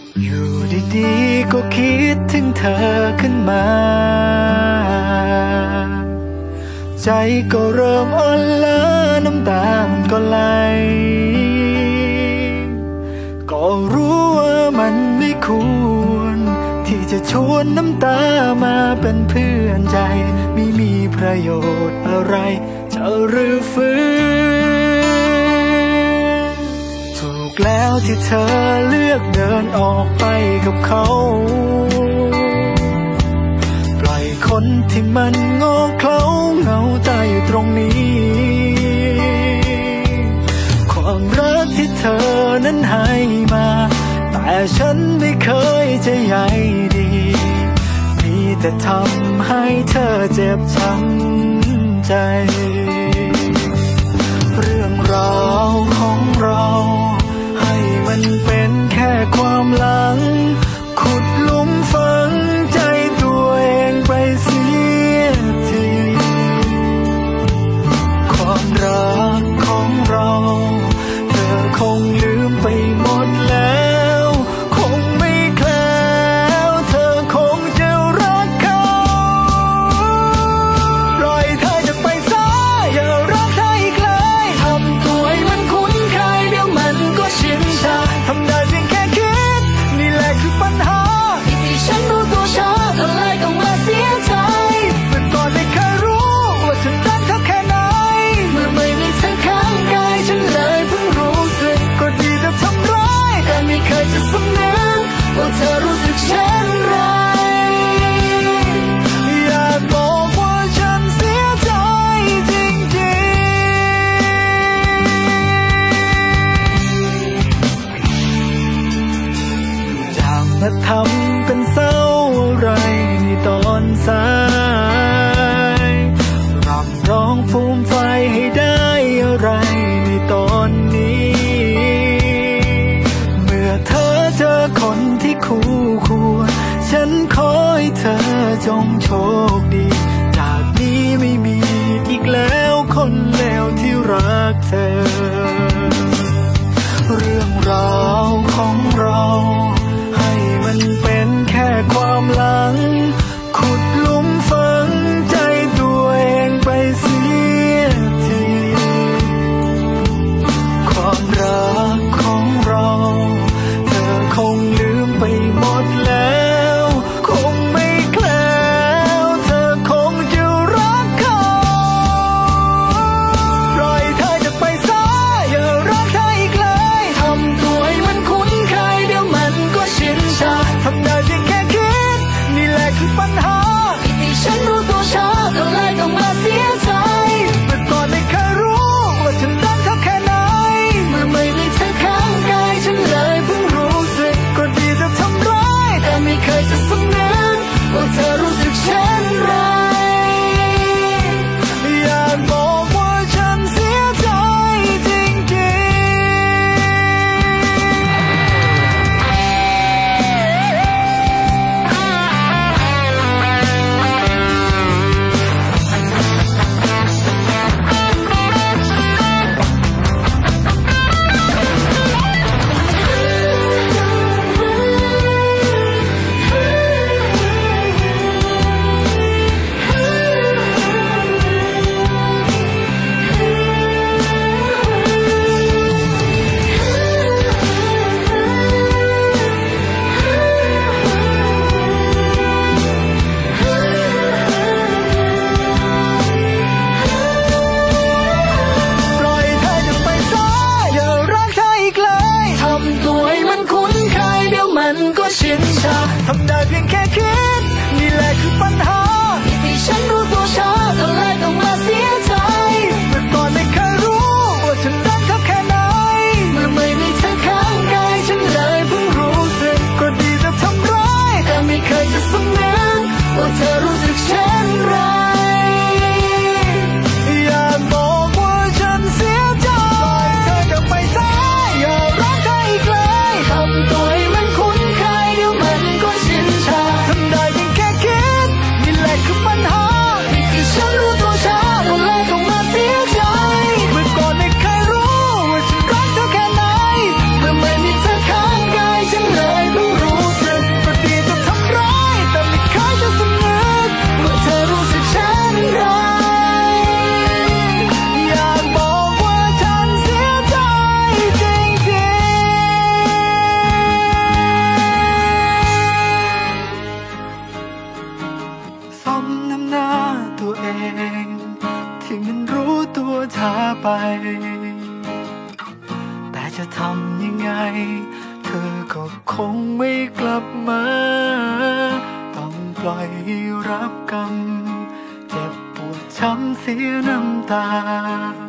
อยู่ดีๆก็คิดถึงเธอขึ้นมาใจก็เริ่มอ่อนล้าน้ำตามันก็ไหลก็รู้ว่ามันไม่ควรที่จะชวนน้ำตามาเป็นเพื่อนใจไม่มีประโยชน์อะไรจะรื้อฟื้นถูกแล้วที่เธอเลือกเดินออกไปกับเขาปล่อยคนที่มันโง่เขลาเหงาใจอยู่ตรงนี้ความรักที่เธอนั้นให้มาแต่ฉันไม่เคยจะใยดีมีแต่ทำให้เธอเจ็บช้ำใจเรื่องราวของเราให้มันเป็นแค่ความหลังขุดหลุมฝังใจตัวเองไปเสียทีความรักของเราเธอคงลืมไปหมดแล้วคงไม่แคล้วเธอคงจะรักเขาปล่อยเธอจะไปซะอย่ารักเธออีกเลยทำตัวให้มันคุ้นเคยเดี๋ยวมันก็ชินชาทำได้เพียงแค่คิดนี่แหละคือปัญหาที่ฉันรู้ตัวช้าก็เลยต้องมาเสียใจเมื่อก่อนไม่เคยรู้ว่าฉันรักเธอแค่ไหนเมื่อไม่มีเธอข้างกายฉันเลยเพิ่งรู้สึกก็ดีแต่ทำร้ายแต่ไม่เคยจะสำนึกว่าเธอรู้สึกเช่นไรอยากบอกว่าฉันเสียใจจริงๆอยากมาทำเป็นเศร้าอะไรในตอนสายรำร้องฟูมไฟให้ได้อะไรในตอนนี้เมื่อเธอเจอคนที่คู่ควรฉันขอให้เธอจงโชคดีจากนี้ไม่มีอีกแล้วคนเลวที่รักเธอเรื่องราวของเราให้มันเป็นแค่ความหลังขุดหลุมฝังใจตัวเองไปเสียทีความรักของเราเธอคงลืมไปหมดแล้วคงไม่แคล้วเธอคงจะรักเขาปล่อยเธอจะไปซะอย่ารักเธออีกเลยทำตัวให้มันคุ้นเคยเดี๋ยวมันก็ชินชาทำได้เพียงแค่คิดนี่แหละคือปัญหาที่ฉันรู้ตัวช้าก็เลยต้องมาเสียใจเมื่อก่อนไม่เคยรู้ว่าฉันรักเธอแค่ไหนเมื่อไม่มีเธอข้างกายฉันเลยเพิ่งรู้สึกก็ดีแต่ทำร้ายแต่ไม่เคยจะสำนึกว่าเธอรู้สึกเช่นไรอยากบอกว่าฉันเสียใจจริงๆปล่อยเธอจะไปซะอย่ารักเธออีกเลยทำตัวให้มันคุ้นเคยเดี๋ยวมันก็ชินชาทำได้เพียงแค่คิดนี่แหละคือปัญหาที่ฉันรู้ตัวช้าก็เลยต้องมาเสียใจเมื่อก่อนไม่เคยรู้ว่าฉันรักเธอแค่ไหนเมื่อไม่มีเธอข้างกายฉันเลยเพิ่งรู้สึกก็ดีแต่ทำร้ายแต่ไม่เคยจะสำนึกว่าเธอรู้สึกเช่นไรอยากบอกว่าฉันเสียใจปล่อยเธอจะไปซะอย่ารักเธออีกเลยทำตัวให้มันคุ้นเคยเดี๋ยวมันก็ชินชาทำได้เพียงแค่คิดนี่แหละคือปัญหาจะทำยังไงเธอก็คงไม่กลับมาต้องปล่อยให้รับกรรมเจ็บปวดช้ำเสียน้ำตา